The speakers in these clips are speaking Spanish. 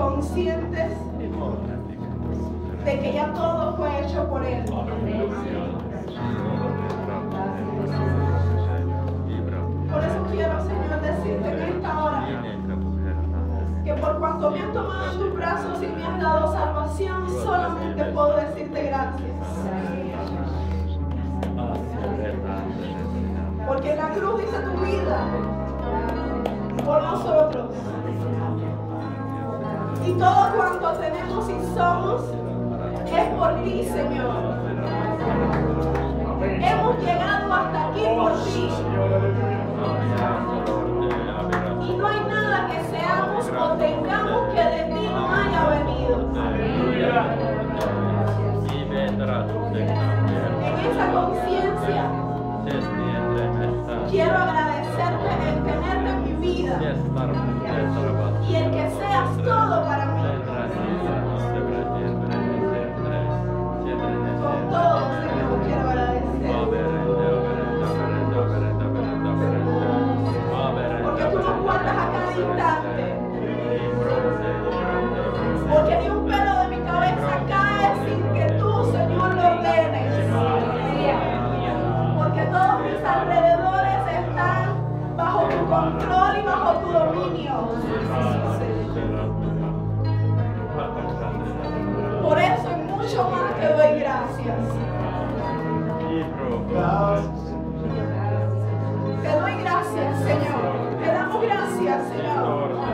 conscientes de que ya todo fue hecho por Él. Por eso quiero, Señor, decirte en esta hora que por cuanto me has tomado en tus brazos y me has dado salvación, solamente puedo decirte gracias. Porque la cruz dice tu vida por nosotros. Y todo cuanto tenemos y somos es por ti, Señor. Hemos llegado hasta aquí por ti. Y no hay nada que seamos o tengamos que de ti no haya venido. En esa conciencia quiero agradecerte el tenerte en mi vida y el que seas todo para mí. Con todo, Señor, quiero agradecer. Porque tú nos guardas a cada instante. Porque ni un pelo de mi cabeza cae sin que tú, Señor, lo ordenes. Porque todos mis alrededores están bajo tu control y bajo tu dominio. Por eso y mucho más te doy gracias. Te doy gracias, Señor. Te damos gracias, Señor.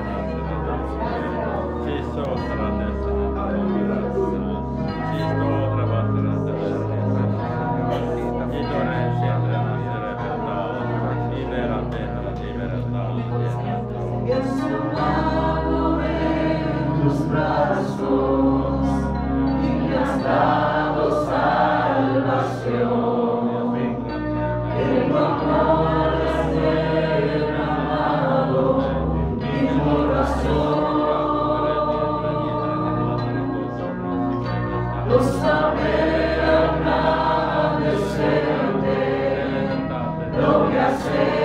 Tus brazos y me has dado salvación. En tu amor es derramado mi corazón. Lo sabré agradecerte lo que has hecho.